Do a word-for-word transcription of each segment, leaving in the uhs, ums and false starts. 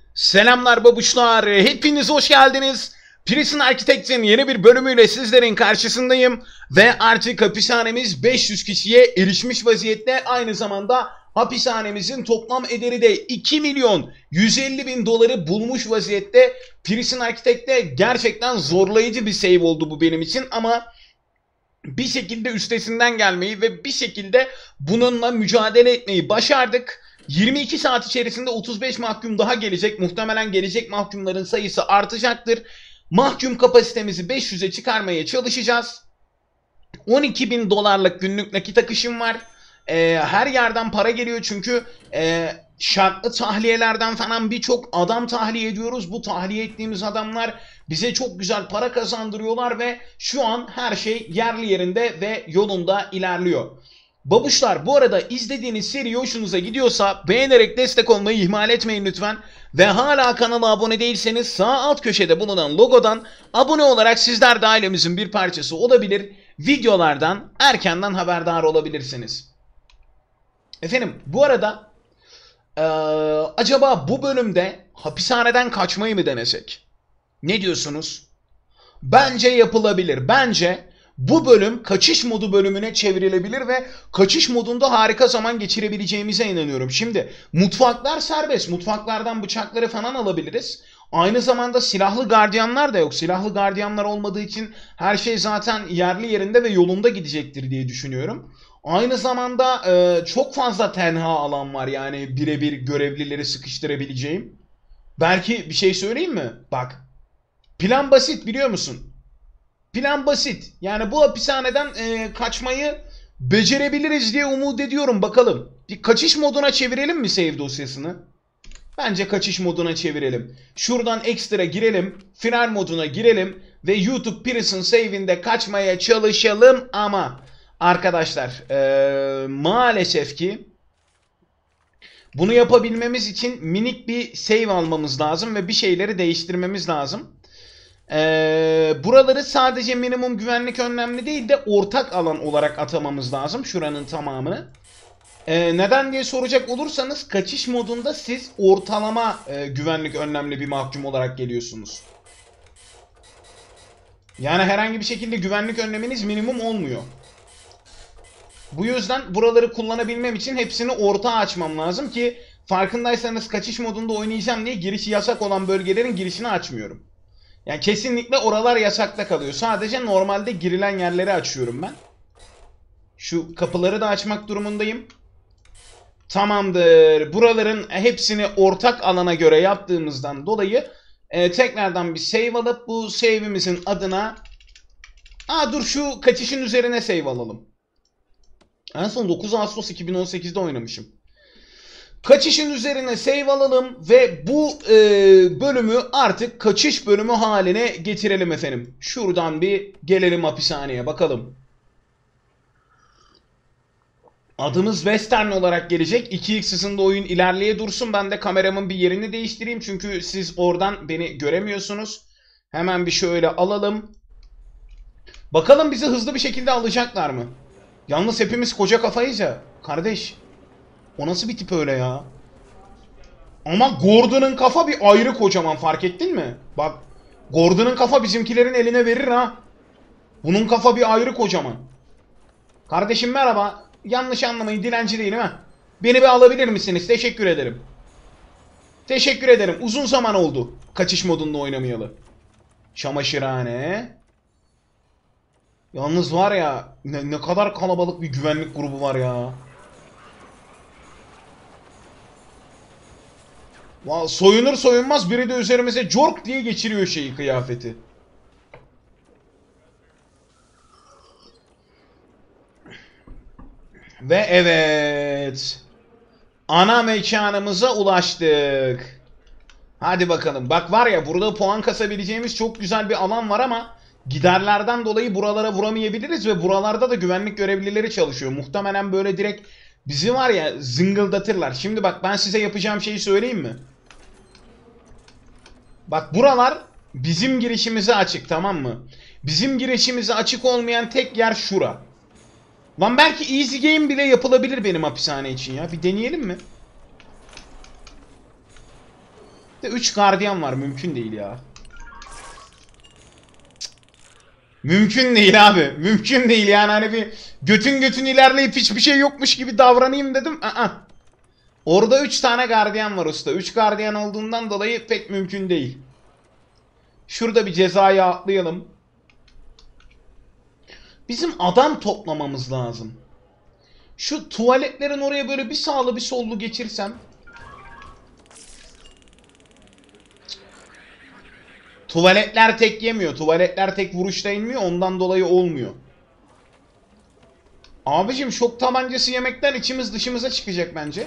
Selamlar babuşlar, hepiniz hoş geldiniz. Prison Architects'in yeni bir bölümüyle sizlerin karşısındayım. Ve artık hapishanemiz beş yüz kişiye erişmiş vaziyette. Aynı zamanda hapishanemizin toplam ederi de iki milyon yüz elli bin doları bulmuş vaziyette. Prison Architect'te gerçekten zorlayıcı bir save oldu bu benim için ama bir şekilde üstesinden gelmeyi ve bir şekilde bununla mücadele etmeyi başardık. yirmi iki saat içerisinde otuz beş mahkum daha gelecek. Muhtemelen gelecek mahkumların sayısı artacaktır. Mahkum kapasitemizi beş yüze çıkarmaya çalışacağız. on iki bin dolarlık günlük nakit akışım var. Ee, her yerden para geliyor çünkü e, şartlı tahliyelerden falan birçok adam tahliye ediyoruz. Bu tahliye ettiğimiz adamlar bize çok güzel para kazandırıyorlar ve şu an her şey yerli yerinde ve yolunda ilerliyor. Babuşlar, bu arada izlediğiniz seri hoşunuza gidiyorsa beğenerek destek olmayı ihmal etmeyin lütfen. Ve hala kanala abone değilseniz sağ alt köşede bulunan logodan abone olarak sizler de ailemizin bir parçası olabilir. Videolardan erkenden haberdar olabilirsiniz. Efendim, bu arada ee, acaba bu bölümde hapishaneden kaçmayı mı denesek? Ne diyorsunuz? Bence yapılabilir. Bence bu bölüm kaçış modu bölümüne çevrilebilir ve kaçış modunda harika zaman geçirebileceğimize inanıyorum. Şimdi mutfaklar serbest. Mutfaklardan bıçakları falan alabiliriz. Aynı zamanda silahlı gardiyanlar da yok. Silahlı gardiyanlar olmadığı için her şey zaten yerli yerinde ve yolunda gidecektir diye düşünüyorum. Aynı zamanda e, çok fazla tenha alan var, yani birebir görevlileri sıkıştırabileceğim. Belki bir şey söyleyeyim mi? Bak, plan basit, biliyor musun? Plan basit. Yani bu hapishaneden e, kaçmayı becerebiliriz diye umut ediyorum. Bakalım. Bir kaçış moduna çevirelim mi save dosyasını? Bence kaçış moduna çevirelim. Şuradan ekstra girelim. Final moduna girelim. Ve YouTube Prison Save'inde kaçmaya çalışalım ama arkadaşlar e, maalesef ki bunu yapabilmemiz için minik bir save almamız lazım ve bir şeyleri değiştirmemiz lazım. Ee, buraları sadece minimum güvenlik önlemli değil de ortak alan olarak atamamız lazım. Şuranın tamamını. Ee, neden diye soracak olursanız kaçış modunda siz ortalama e, güvenlik önlemli bir mahkum olarak geliyorsunuz. Yani herhangi bir şekilde güvenlik önleminiz minimum olmuyor. Bu yüzden buraları kullanabilmem için hepsini ortağa açmam lazım ki farkındaysanız kaçış modunda oynayacağım diye girişi yasak olan bölgelerin girişini açmıyorum. Yani kesinlikle oralar yasakta kalıyor. Sadece normalde girilen yerleri açıyorum ben. Şu kapıları da açmak durumundayım. Tamamdır. Buraların hepsini ortak alana göre yaptığımızdan dolayı e, tekrardan bir save alıp bu save'imizin adına... Aa dur, şu kaçışın üzerine save alalım. En son dokuz Ağustos iki bin on sekiz'de oynamışım. Kaçışın üzerine save alalım ve bu e, bölümü artık kaçış bölümü haline getirelim efendim. Şuradan bir gelelim hapishaneye bakalım. Adımız Western olarak gelecek. iki x hızında oyun ilerleye dursun. Ben de kameramın bir yerini değiştireyim. Çünkü siz oradan beni göremiyorsunuz. Hemen bir şöyle alalım. Bakalım bizi hızlı bir şekilde alacaklar mı? Yalnız hepimiz koca kafayız ya. Kardeş. O nasıl bir tip öyle ya? Ama Gordon'ın kafa bir ayrı kocaman, fark ettin mi? Bak, Gordon'ın kafa bizimkilerin eline verir ha. Bunun kafa bir ayrı kocaman. Kardeşim merhaba. Yanlış anlamayın, dilenci değilim ha. Beni bir alabilir misiniz? Teşekkür ederim. Teşekkür ederim. Uzun zaman oldu kaçış modunda oynamayalı. Çamaşırhane. Yalnız var ya, ne, ne kadar kalabalık bir güvenlik grubu var ya. Soyunur soyunmaz biri de üzerimize cork diye geçiriyor şeyi, kıyafeti. Ve evet, ana mekanımıza ulaştık. Hadi bakalım. Bak var ya, burada puan kasabileceğimiz çok güzel bir alan var ama giderlerden dolayı buralara vuramayabiliriz ve buralarda da güvenlik görevlileri çalışıyor. Muhtemelen böyle direkt bizi var ya zıngıldatırlar. Şimdi bak, ben size yapacağım şeyi söyleyeyim mi? Bak, buralar bizim girişimize açık, tamam mı? Bizim girişimize açık olmayan tek yer şura. Lan belki easy game bile yapılabilir benim hapishane için ya. Bir deneyelim mi? De üç gardiyan var, mümkün değil ya. Mümkün değil abi. Mümkün değil yani, hani bir götün götün ilerleyip hiçbir şey yokmuş gibi davranayım dedim. Aa. Orada üç tane gardiyan var usta. üç gardiyan olduğundan dolayı pek mümkün değil. Şurada bir cezayı atlayalım. Bizim adam toplamamız lazım. Şu tuvaletlerin oraya böyle bir sağlı bir sollu geçirsem. Tuvaletler tek yemiyor. Tuvaletler tek vuruşta inmiyor. Ondan dolayı olmuyor. Abicim şok tabancası yemekten içimiz dışımıza çıkacak bence.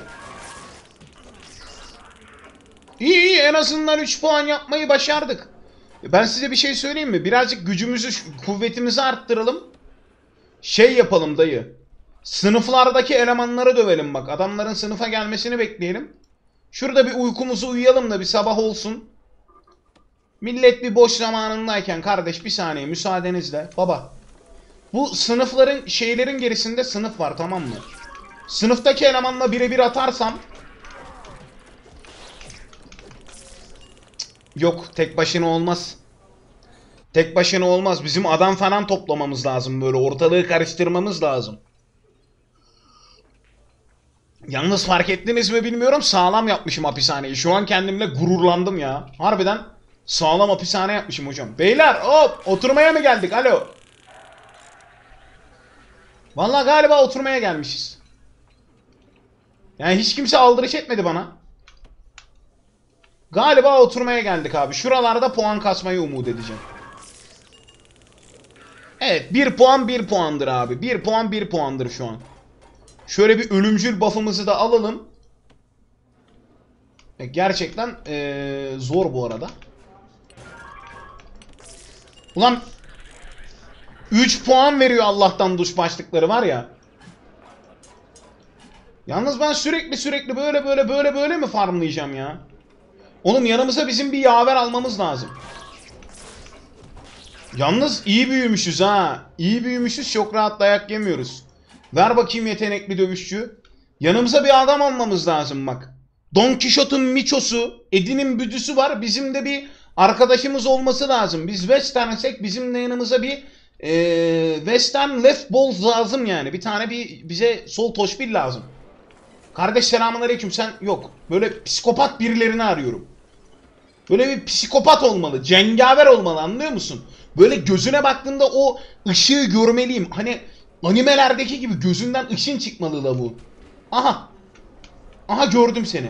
İyi iyi, en azından üç puan yapmayı başardık. Ben size bir şey söyleyeyim mi? Birazcık gücümüzü, kuvvetimizi arttıralım. Şey yapalım dayı. Sınıflardaki elemanları dövelim bak. Adamların sınıfa gelmesini bekleyelim. Şurada bir uykumuzu uyuyalım da bir sabah olsun. Millet bir boş zamanındayken kardeş bir saniye müsaadenizle. Baba. Bu sınıfların şeylerin gerisinde sınıf var, tamam mı? Sınıftaki elemanla birebir atarsam. Yok, tek başına olmaz. Tek başına olmaz. Bizim adam falan toplamamız lazım, böyle ortalığı karıştırmamız lazım. Yalnız fark ettiniz mi bilmiyorum, sağlam yapmışım hapishaneyi. Şu an kendimle gururlandım ya. Harbiden sağlam hapishane yapmışım hocam. Beyler hop, oturmaya mı geldik? Alo. Vallahi galiba oturmaya gelmişiz. Yani hiç kimse aldırış etmedi bana. Galiba oturmaya geldik abi. Şuralarda puan kasmayı umut edeceğim. Evet, bir puan bir puandır abi. bir puan bir puandır şu an. Şöyle bir ölümcül buff'ımızı da alalım. Gerçekten ee, zor bu arada. Ulan üç puan veriyor Allah'tan duş başlıkları var ya. Yalnız ben sürekli sürekli böyle böyle böyle böyle mi farmlayacağım ya? Oğlum yanımıza bizim bir yaver almamız lazım. Yalnız iyi büyümüşüz ha. İyi büyümüşüz, çok rahat dayak yemiyoruz. Ver bakayım yetenekli dövüşçü. Yanımıza bir adam almamız lazım bak. Don Quixote'un Micho'su, Eddie'nin Büdüsü var. Bizim de bir arkadaşımız olması lazım. Biz Westernsek bizim de yanımıza bir ee, Western left ball lazım yani. Bir tane bir bize sol toşbil lazım. Kardeş selamünaleyküm, sen yok. Böyle psikopat birilerini arıyorum. Böyle bir psikopat olmalı. Cengaver olmalı, anlıyor musun? Böyle gözüne baktığımda o ışığı görmeliyim. Hani animelerdeki gibi gözünden ışın çıkmalı la bu. Aha. Aha gördüm seni.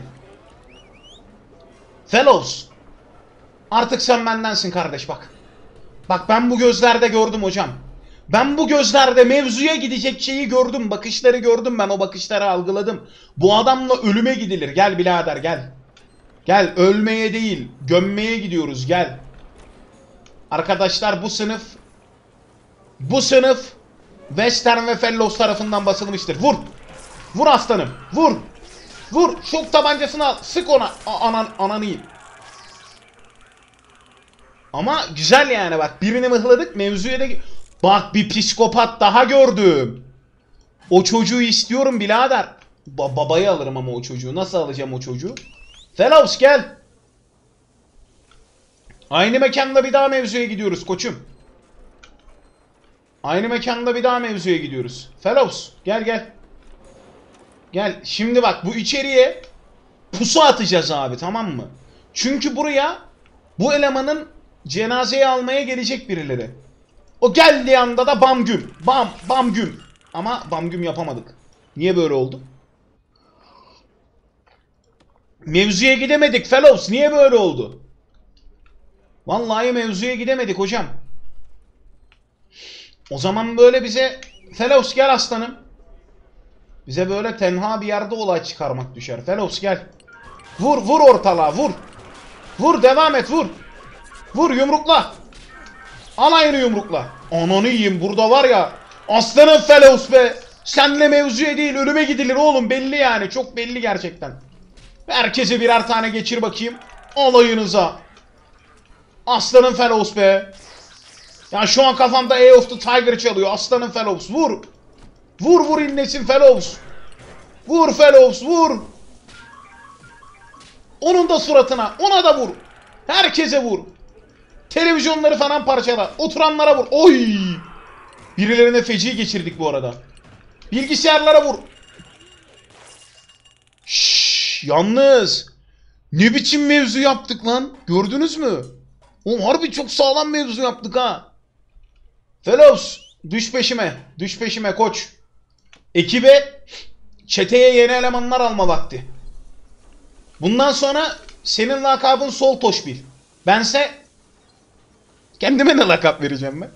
Fellows. Artık sen bendensin kardeş bak. Bak ben bu gözlerde gördüm hocam. Ben bu gözlerde mevzuya gidecek şeyi gördüm. Bakışları gördüm, ben o bakışları algıladım. Bu adamla ölüme gidilir. Gel birader gel. Gel, ölmeye değil gömmeye gidiyoruz, gel. Arkadaşlar bu sınıf Bu sınıf Western ve Fellows tarafından basılmıştır. Vur. Vur aslanım. Vur. Vur. Şok tabancasını al. Sık ona. Anan, ananı yiyeyim. Ama güzel yani bak. Birini mıhladık. Mevzuya da... Bak bir psikopat daha gördüm. O çocuğu istiyorum birader. Ba babayı alırım ama o çocuğu. Nasıl alacağım o çocuğu? Fellows gel. Aynı mekanda bir daha mevzuya gidiyoruz koçum. Aynı mekanda bir daha mevzuya gidiyoruz. Fellows gel gel. Gel. Şimdi bak bu içeriye pusu atacağız abi, tamam mı? Çünkü buraya bu elemanın cenazeyi almaya gelecek birileri. O geldiği anda da bam güm. Bam bam güm. Ama bam güm yapamadık. Niye böyle oldu? Mevzuya gidemedik Fellows. Niye böyle oldu? Vallahi mevzuya gidemedik hocam. O zaman böyle bize Fellows gel aslanım. Bize böyle tenha bir yerde olay çıkarmak düşer. Fellows gel. Vur vur ortalığa vur. Vur devam et vur. Vur yumrukla. Al aynı yumrukla. Ananı yiyeyim, burada var ya. Aslanım Fellows be. Senle mevzuya değil ölüme gidilir oğlum, belli yani. Çok belli gerçekten. Herkese birer tane geçir bakayım. Alayınıza. Aslanım Fellows be. Ya şu an kafamda Eye of the Tiger çalıyor. Aslanım Fellows vur. Vur vur inlesin Fellows. Vur Fellows vur. Onun da suratına. Ona da vur. Herkese vur. Televizyonları falan parçala. Oturanlara vur. Oy! Birilerine feci geçirdik bu arada. Bilgisayarlara vur. Şşş, yalnız ne biçim mevzu yaptık lan? Gördünüz mü? Oğlum harbi çok sağlam mevzu yaptık ha. Fellows, düş peşime. Düş peşime koç. Ekibe, çeteye yeni elemanlar alma vakti. Bundan sonra senin lakabın Sol Toşbil. Bense kendime ne lakap vereceğim ben?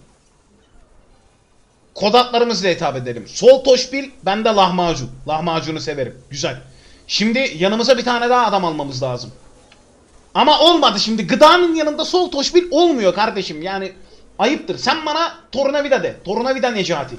Kod adlarımızla hitap edelim. Sol Toşbil, ben de lahmacun. Lahmacunu severim. Güzel. Şimdi yanımıza bir tane daha adam almamız lazım. Ama olmadı şimdi. Gıdanın yanında Sol Toşbil olmuyor kardeşim. Yani ayıptır. Sen bana Tornavida de. Tornavida Necati.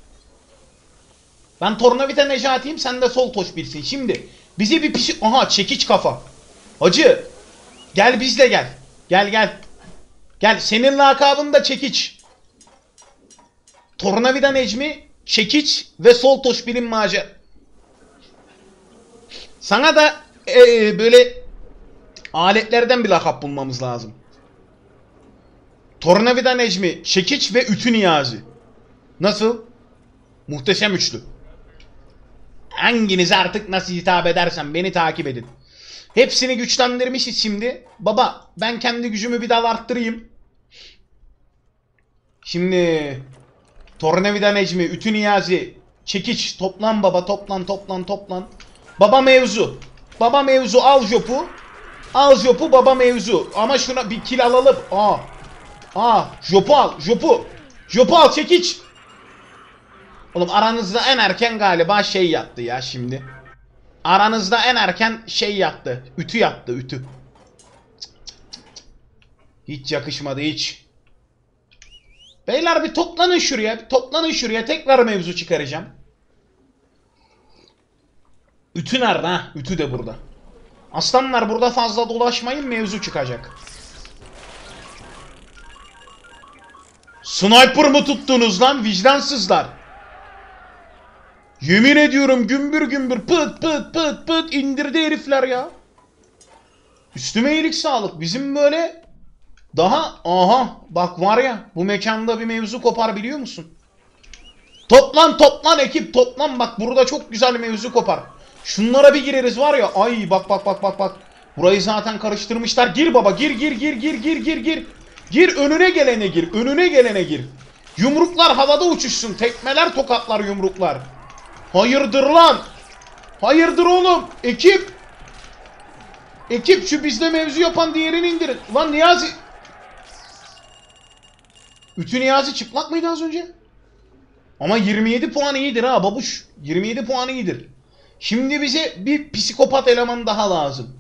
Ben Tornavida Necati'yim. Sen de Sol Toşbil'sin. Şimdi bize bir pişi... Aha çekiç kafa. Hacı. Gel bizle gel. Gel gel. Gel. Senin lakabın da çekiç. Tornavida Necmi, çekiç ve Sol Toşbil'in macer. Sana da ee, böyle aletlerden bir lakap bulmamız lazım. Tornavida Necmi, çekiç ve ütü Niyazi. Nasıl? Muhteşem üçlü. Hanginize artık nasıl hitap edersem beni takip edin. Hepsini güçlendirmişiz şimdi. Baba ben kendi gücümü bir daha arttırayım. Şimdi Tornavida Necmi, ütü Niyazi, çekiç. Toplan baba, toplan toplan toplan. Baba mevzu. Baba mevzu, al jopu. Al jopu baba mevzu. Ama şuna bir kill alalım. Aa. Aa, jopu al, jopu. Jopu al, çekiç. Oğlum aranızda en erken galiba şey yattı ya şimdi. Aranızda en erken şey yattı. Ütü yattı, ütü. Hiç yakışmadı hiç. Beyler bir toplanın şuraya. Bir toplanın şuraya. Tekrar mevzu çıkaracağım. Ütü nerede ha? Ütü de burada. Aslanlar burada fazla dolaşmayın. Mevzu çıkacak. Sniper mı tuttunuz lan vicdansızlar? Yemin ediyorum gümbür gümbür pıt pıt pıt pıt indirdi herifler ya. Üstüme iyilik sağlık. Bizim böyle daha aha bak var ya bu mekanda bir mevzu kopar biliyor musun? Toplan toplan ekip toplan bak burada çok güzel mevzu kopar. Şunlara bir gireriz var ya ay bak bak bak bak bak. Burayı zaten karıştırmışlar. Gir baba gir gir gir gir gir gir gir. Gir önüne gelene gir önüne gelene gir. Yumruklar havada uçuşsun. Tekmeler tokatlar yumruklar. Hayırdır lan? Hayırdır oğlum? Ekip. Ekip şu bizde mevzu yapan diğerini indirin. Lan Niyazi. Ütü Niyazi çıplak mıydı az önce? Ama yirmi yedi puan iyidir ha babuş. yirmi yedi puan iyidir. Şimdi bize bir psikopat eleman daha lazım.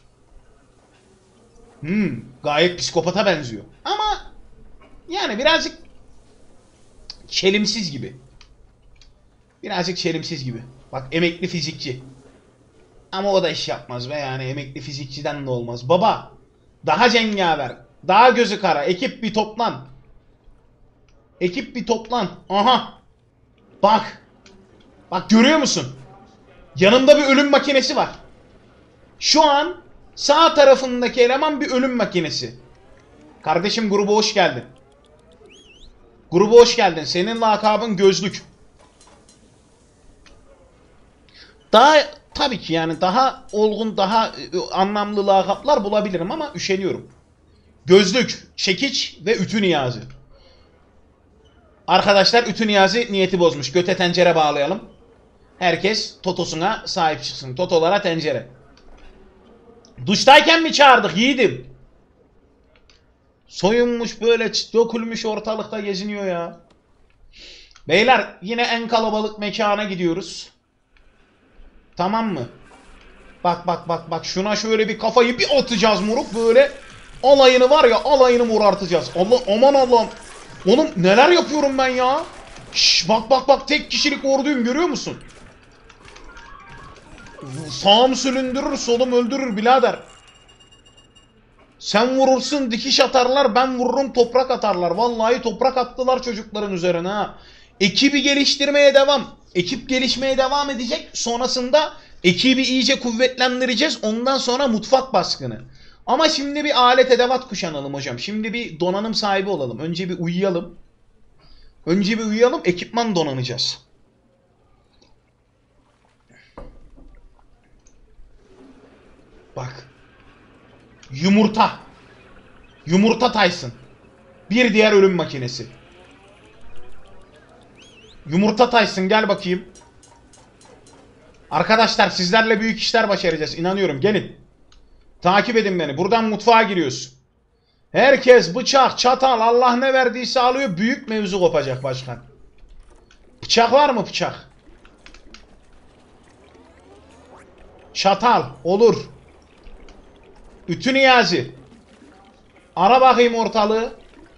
Hmm, gayet psikopata benziyor. Ama yani birazcık çelimsiz gibi. Birazcık çelimsiz gibi. Bak emekli fizikçi. Ama o da iş yapmaz be yani emekli fizikçiden de olmaz. Baba daha cengaver. Daha gözü kara. Ekip bir toplan. Ekip bir toplan. Aha. Bak. Bak görüyor musun? Yanında bir ölüm makinesi var. Şu an sağ tarafındaki eleman bir ölüm makinesi. Kardeşim gruba hoş geldin. Gruba hoş geldin. Senin lakabın gözlük. Daha tabii ki yani daha olgun, daha anlamlı lakaplar bulabilirim ama üşeniyorum. Gözlük, çekiç ve ütü Niyazi. Arkadaşlar ütü Niyazi niyeti bozmuş. Göte tencere bağlayalım. Herkes totosuna sahip çıksın. Totolara tencere. Duştayken mi çağırdık yiğidim? Soyunmuş böyle dökülmüş ortalıkta geziniyor ya. Beyler yine en kalabalık mekana gidiyoruz. Tamam mı? Bak bak bak bak şuna şöyle bir kafayı bir atacağız moruk böyle. Alayını var ya alayını morartacağız. Allah aman Allah'ım. Oğlum neler yapıyorum ben ya? Şş, bak bak bak tek kişilik orduyum görüyor musun? Sağım süründürür solum öldürür birader. Sen vurursun dikiş atarlar ben vururum toprak atarlar. Vallahi toprak attılar çocukların üzerine ha. Ekibi geliştirmeye devam. Ekip gelişmeye devam edecek. Sonrasında Ekibi iyice kuvvetlendireceğiz. Ondan sonra mutfak baskını. Ama şimdi bir alet edevat kuşanalım hocam. Şimdi bir donanım sahibi olalım. Önce bir uyuyalım. Önce bir uyuyalım. Ekipman donanacağız. Bak. Yumurta. Yumurta Tyson. Bir diğer ölüm makinesi. Yumurta Tyson gel bakayım. Arkadaşlar sizlerle büyük işler başaracağız. İnanıyorum. Gelin. Takip edin beni. Buradan mutfağa giriyoruz. Herkes bıçak, çatal, Allah ne verdiyse alıyor. Büyük mevzu kopacak başkan. Bıçak var mı bıçak? Çatal. Olur. Ütü Niyazi. Ara bakayım ortalığı.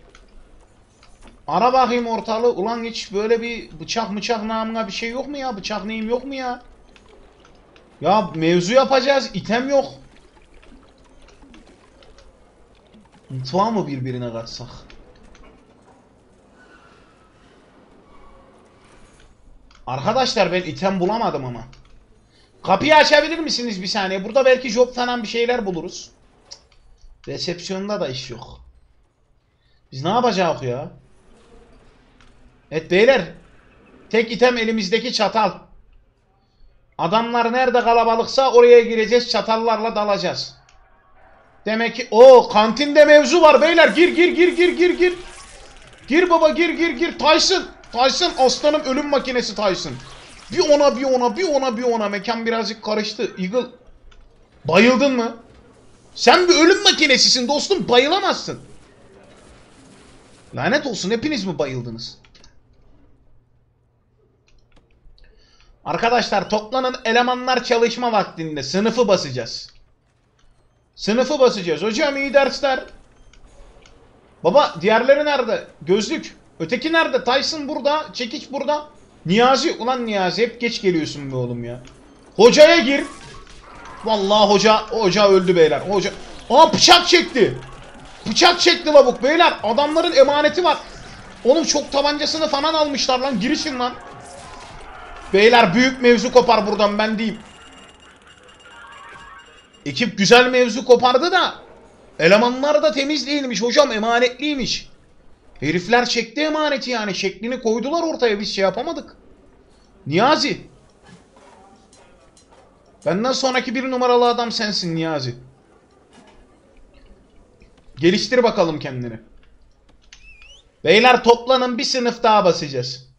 Ara bakayım ortalığı. Ulan hiç böyle bir bıçak mıçak namına bir şey yok mu ya? Bıçak neyim yok mu ya? Ya mevzu yapacağız. İtem yok. Mutfağı mı birbirine katsak? Arkadaşlar ben item bulamadım ama. Kapıyı açabilir misiniz bir saniye? Burada belki job falan bir şeyler buluruz. Resepsiyonda da iş yok. Biz ne yapacağız ya? Evet beyler. Tek item elimizdeki çatal. Adamlar nerede kalabalıksa oraya gireceğiz. Çatallarla dalacağız. Demek ki o kantinde mevzu var beyler. Gir gir gir gir gir gir. Gir baba gir gir gir. Tyson. Tyson aslanım ölüm makinesi Tyson. Bir ona bir ona bir ona bir ona. Mekan birazcık karıştı. Eagle. Bayıldın mı? Sen bir ölüm makinesisin dostum. Bayılamazsın. Lanet olsun hepiniz mi bayıldınız? Arkadaşlar toplanın elemanlar çalışma vaktinde. Sınıfı basacağız. Sınıfı basacağız. Hocam iyi dersler. Baba diğerleri nerede? Gözlük. Öteki nerede? Tyson burada. Çekiç burada. Niyazi. Ulan Niyazi hep geç geliyorsun be oğlum ya. Hocaya gir. Vallahi hoca hoca öldü beyler. Hoca. Aa bıçak çekti. Bıçak çekti lavuk beyler. Adamların emaneti var. Oğlum çok tabancasını falan almışlar lan. Girişin lan. Beyler büyük mevzu kopar buradan ben diyeyim. Ekip güzel mevzu kopardı da elemanlar da temiz değilmiş hocam, emanetliymiş. Herifler çekti emaneti yani, şeklini koydular ortaya, biz şey yapamadık. Niyazi. Benden sonraki bir numaralı adam sensin Niyazi. Geliştir bakalım kendini. Beyler toplanın, bir sınıf daha basacağız.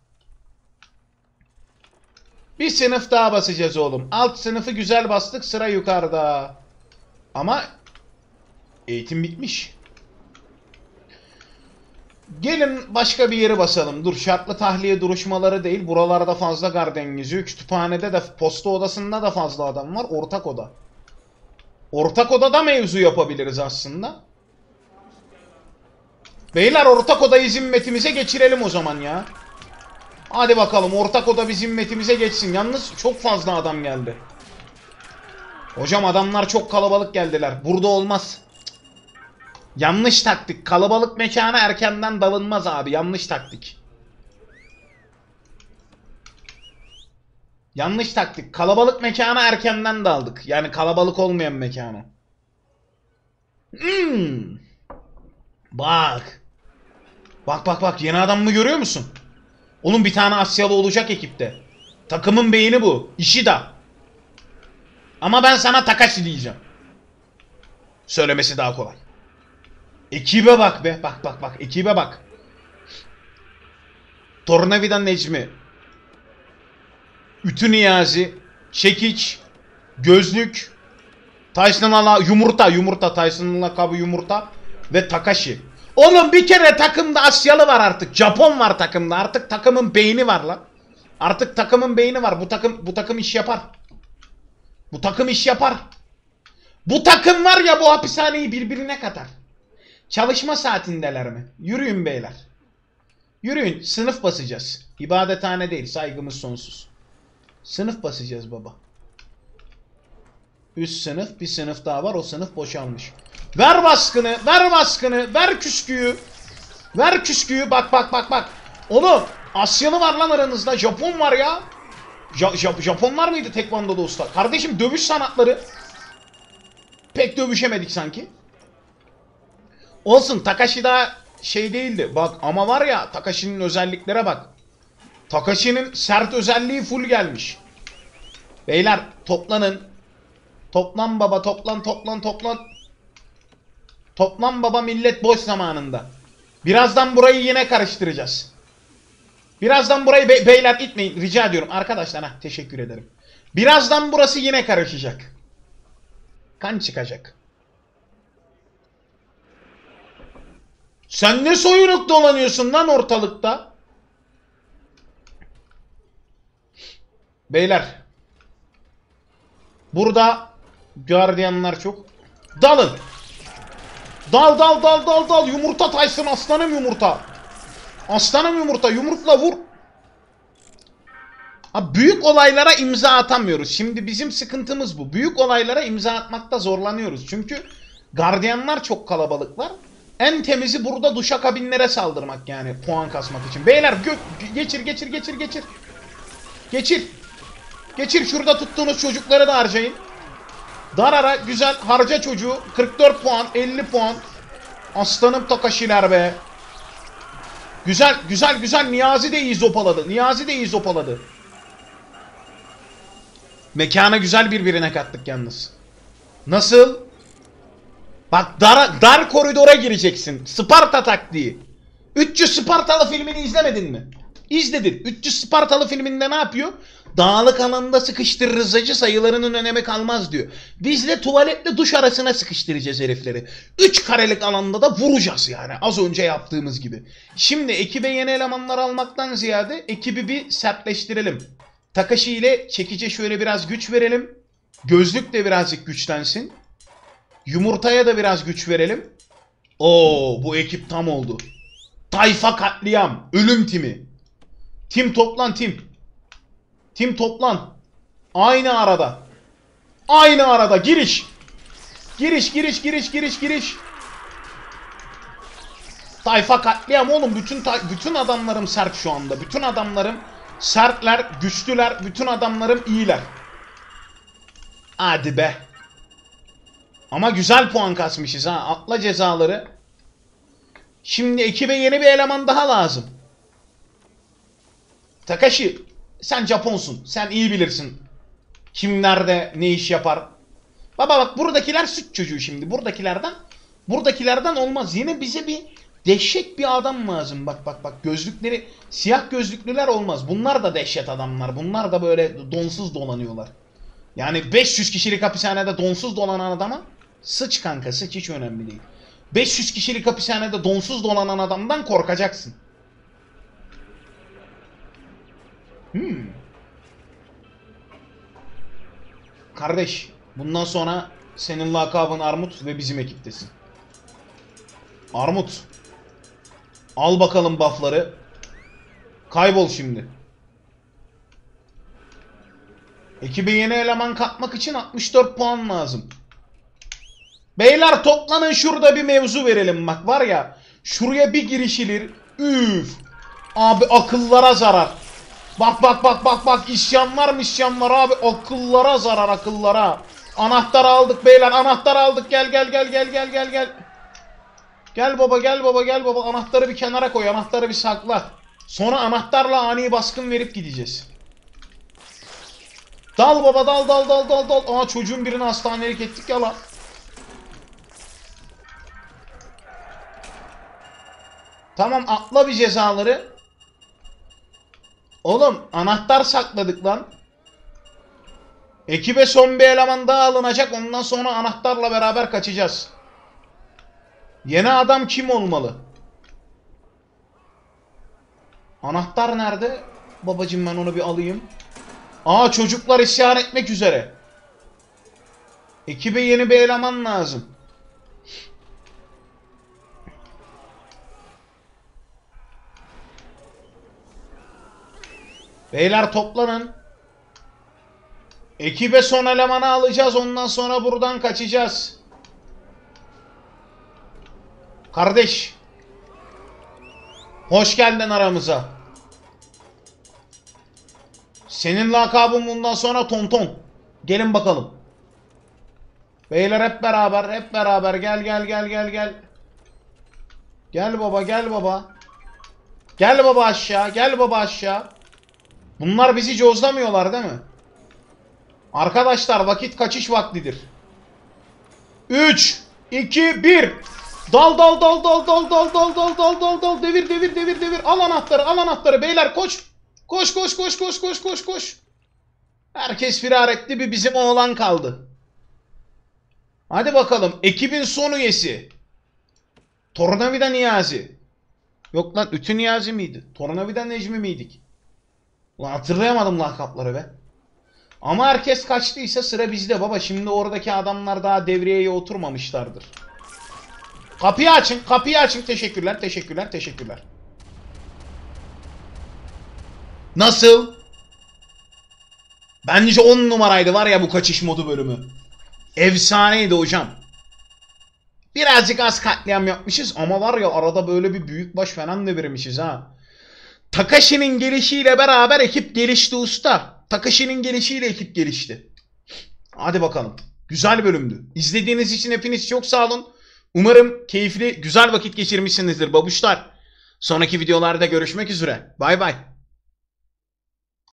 Bir sınıf daha basacağız oğlum. Alt sınıfı güzel bastık, sıra yukarıda. Ama eğitim bitmiş. Gelin başka bir yere basalım. Dur, şartlı tahliye duruşmaları değil. Buralarda fazla garden geziyor. Kütüphanede de, posta odasında da fazla adam var. Ortak oda. Ortak odada mevzu yapabiliriz aslında. Beyler ortak odayı zimmetimize geçirelim o zaman ya. Hadi bakalım, ortak oda bir zimmetimize geçsin. Yalnız çok fazla adam geldi. Hocam adamlar çok kalabalık geldiler. Burada olmaz. Yanlış taktik. Kalabalık mekana erkenden dalınmaz abi. Yanlış taktik. Yanlış taktik. Kalabalık mekana erkenden daldık. Yani kalabalık olmayan mekana. Hmm. Bak. Bak bak bak. Yeni adamımı görüyor musun? Oğlum bir tane Asyalı olacak ekipte. Takımın beyni bu. Ishida. Ama ben sana Takashi diyeceğim. Söylemesi daha kolay. Ekibe bak be. Bak bak bak. Ekibe bak. Tornavida Necmi. Ütü Niyazi. Çekiç. Gözlük. Tyson'ın ala yumurta. Yumurta. Tyson'ın lakabı yumurta. Ve Takashi. Oğlum bir kere takımda Asyalı var artık. Japon var takımda. Artık takımın beyni var lan. Artık takımın beyni var. Bu takım bu takım iş yapar. Bu takım iş yapar. Bu takım var ya, bu hapishaneyi birbirine katar. Çalışma saatindeler mi? Yürüyün beyler. Yürüyün. Sınıf basacağız. İbadethane değil. Saygımız sonsuz. Sınıf basacağız baba. Üst sınıf. Bir sınıf daha var. O sınıf boşalmış. Ver baskını. Ver baskını. Ver küsküyü. Ver küsküyü. Bak bak bak bak. Oğlum Asyalı var lan aranızda. Japon var ya. Ja Jap Japonlar mıydı Tekvando'da usta? Kardeşim dövüş sanatları. Pek dövüşemedik sanki. Olsun, Takashi daha şey değildi. Bak ama var ya, Takashi'nin özelliklere bak. Takashi'nin sert özelliği full gelmiş. Beyler toplanın. Toplan baba, toplan toplan toplan. Toplan baba, millet boş zamanında. Birazdan burayı yine karıştıracağız. Birazdan burayı be beyler itmeyin rica ediyorum. Arkadaşlar heh, teşekkür ederim. Birazdan burası yine karışacak. Kan çıkacak. Sen ne soyunuk dolanıyorsun lan ortalıkta? Beyler. Burada gardiyanlar çok. Dalın. Dal dal dal dal dal. Yumurta Tyson, aslanım yumurta. Aslanım yumurta. Yumrukla vur. Abi büyük olaylara imza atamıyoruz. Şimdi bizim sıkıntımız bu. Büyük olaylara imza atmakta zorlanıyoruz. Çünkü gardiyanlar çok kalabalıklar. En temizi burada duşakabinlere saldırmak yani, puan kasmak için. Beyler gö geçir geçir geçir geçir. Geçir. Geçir, şurada tuttuğunuz çocukları da harcayın. Darara güzel harca çocuğu. kırk dört puan, elli puan. Aslanım Takashi'ler be. Güzel güzel güzel. Niyazi de iyi zopaladı. Niyazi de iyi zopaladı. Mekana güzel birbirine kattık yalnız. Nasıl? Bak dar, dar koridora gireceksin. Sparta taktiği. üç yüz Spartalı filmini izlemedin mi? İzledin. üç yüz Spartalı filminde ne yapıyor? Dağlık alanda sıkıştırırız acı, sayılarının önemi kalmaz diyor. Biz de tuvaletle duş arasına sıkıştıracağız herifleri. üç karelik alanda da vuracağız yani. Az önce yaptığımız gibi. Şimdi ekibe yeni elemanlar almaktan ziyade ekibi bir sertleştirelim. Takashi ile çekice şöyle biraz güç verelim. Gözlük de birazcık güçlensin. Yumurtaya da biraz güç verelim. Oo, bu ekip tam oldu. Tayfa katliam. Ölüm timi. Tim toplan tim. Tim toplan. Aynı arada. Aynı arada. Giriş. Giriş giriş giriş giriş giriş. Tayfa katliam oğlum. Bütün bütün adamlarım sert şu anda. Bütün adamlarım sertler, güçlüler. Bütün adamlarım iyiler. Hadi be. Ama güzel puan kasmışız ha. Atla cezaları. Şimdi ekibe yeni bir eleman daha lazım. Takashi, sen Japonsun. Sen iyi bilirsin. Kim nerede ne iş yapar. Baba bak, buradakiler süt çocuğu şimdi. Buradakilerden buradakilerden olmaz. Yine bize bir dehşet bir adam lazım. Bak bak bak, gözlükleri, siyah gözlüklüler olmaz. Bunlar da dehşet adamlar. Bunlar da böyle donsuz dolanıyorlar. Yani beş yüz kişilik hapishanede donsuz dolanan adama sıç kanka, sıç, hiç önemli değil. beş yüz kişilik hapishanede donsuz dolanan adamdan korkacaksın. Hmm. Kardeş, bundan sonra senin lakabın Armut ve bizim ekiptesin. Armut. Al bakalım buffları. Kaybol şimdi. Ekibe yeni eleman katmak için altmış dört puan lazım. Beyler toplanın, şurada bir mevzu verelim bak, var ya. Şuraya bir girişilir. Üf. Abi akıllara zarar. Bak bak bak bak bak, isyanlar isyanlar abi, akıllara zarar, akıllara. Anahtar aldık beyler, anahtar aldık, gel gel gel gel gel gel gel. Gel baba gel baba gel baba, anahtarı bir kenara koy, anahtarı bir sakla. Sonra anahtarla ani baskın verip gideceğiz. Dal baba dal dal dal dal dal. Aa, çocuğun birini hastanelik ettik ya lan. Tamam, atla bir cezaları. Oğlum anahtar sakladık lan. Ekibe son bir eleman daha alınacak. Ondan sonra anahtarla beraber kaçacağız. Yeni adam kim olmalı? Anahtar nerede? Babacım ben onu bir alayım. Aa, çocuklar isyan etmek üzere. Ekibe yeni bir eleman lazım. Beyler toplanın. Ekibe son elemanı alacağız. Ondan sonra buradan kaçacağız. Kardeş. Hoş geldin aramıza. Senin lakabın bundan sonra Tonton. Gelin bakalım. Beyler hep beraber, hep beraber. Gel gel gel gel gel. Gel baba, gel baba. Gel baba aşağı, gel baba aşağı. Bunlar bizi cozlamıyorlar değil mi? Arkadaşlar vakit kaçış vaktidir. üç, iki, bir. Dal dal dal dal dal dal dal dal dal dal dal. Devir devir devir devir. Al anahtarı, al anahtarı beyler koş. Koş koş koş koş koş koş koş. Herkes firar etti, bir bizim oğlan kaldı. Hadi bakalım, ekibin son üyesi. Tornavida Niyazi. Yok lan, Ütü Niyazi miydi? Tornavida Necmi miydik? Ulan hatırlayamadım lakapları be. Ama herkes kaçtıysa sıra bizde baba. Şimdi oradaki adamlar daha devriyeye oturmamışlardır. Kapıyı açın, kapıyı açın. Teşekkürler, teşekkürler, teşekkürler. Nasıl? Bence on numaraydı var ya bu kaçış modu bölümü. Efsaneydi hocam. Birazcık az katliam yapmışız ama var ya arada böyle bir büyükbaş falan devirmişiz ha. Takashi'nin gelişiyle beraber ekip gelişti usta. Takashi'nin gelişiyle ekip gelişti. Hadi bakalım. Güzel bölümdü. İzlediğiniz için hepiniz çok sağ olun. Umarım keyifli, güzel vakit geçirmişsinizdir babuşlar. Sonraki videolarda görüşmek üzere. Bay bay.